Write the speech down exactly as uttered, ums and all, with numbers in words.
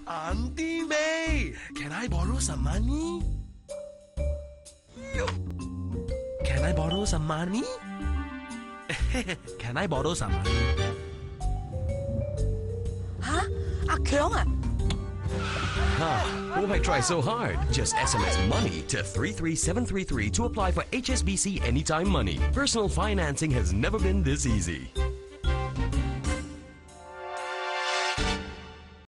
Auntie May, can I borrow some money? Can I borrow some money? Can I borrow some money? 吓，阿強啊！ Why try so hard? Just S M S money to three three seven three three to apply for H S B C Anytime Money. Personal financing has never been this easy.